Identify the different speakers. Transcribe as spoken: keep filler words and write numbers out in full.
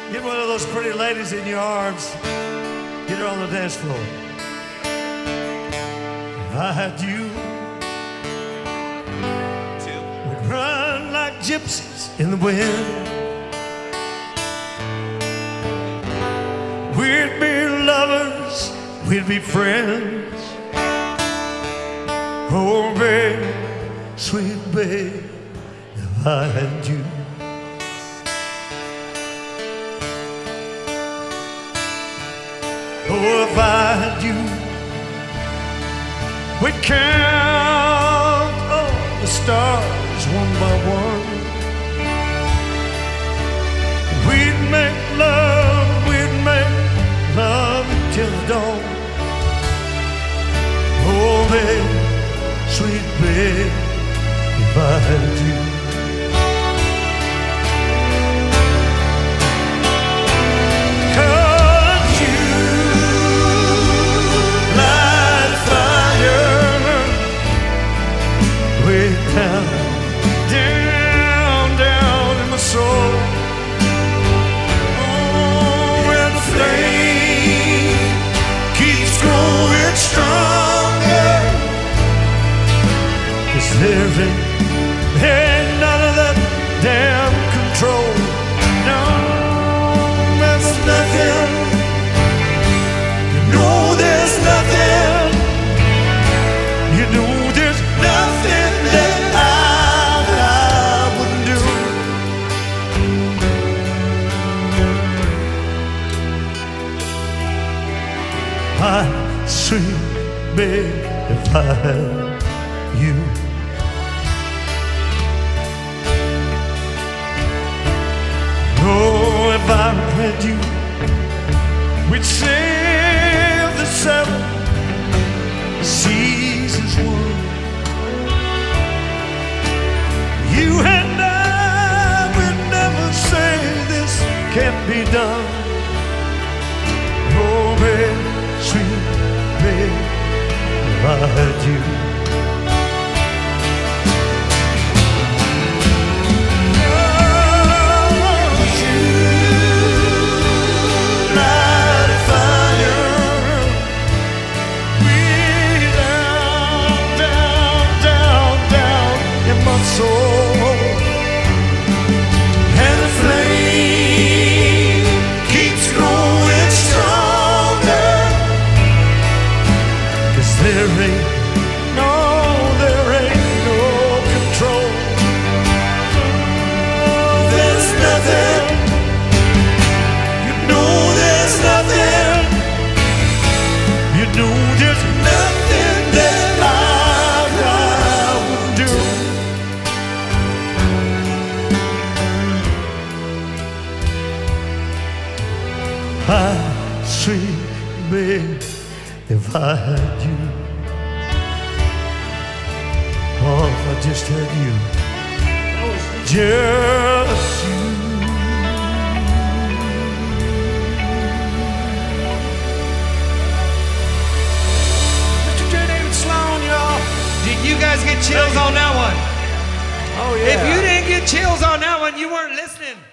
Speaker 1: Get one of those pretty ladies in your arms. Get her on the dance floor. If I had you, we'd run like gypsies in the wind. We'd be lovers, we'd be friends. Oh, babe, sweet babe, if I had you. Oh, if I had you, we'd count all the stars one by one. We'd make love, we'd make love till dawn. Oh, babe, sweet babe, if I had you. Down, down, down in my soul. Oh, and the flame keeps growing stronger. 'Cause there ain't, ain't none of that damn control. No, there's nothing. You know there's nothing. You know there's nothing that my sweet babe, if I had you. Oh, if I had you, we'd sail the seven seas as one. You and I would never say this can't be done. Oh, babe, sweet babe, if I had you. Oh, you light a fire way down, down, down, down in my soul. And the flame keeps growing stronger. There ain't, no, there ain't no control. There's nothing, you know there's nothing. You know there's nothing that I, I would do. Hi, sweet babe, if I had you. Oh, if I just had you, just you.
Speaker 2: Mister J. David Sloan, y'all. Did you guys get chills on that one?
Speaker 1: Oh, yeah.
Speaker 2: If you didn't get chills on that one, you weren't listening.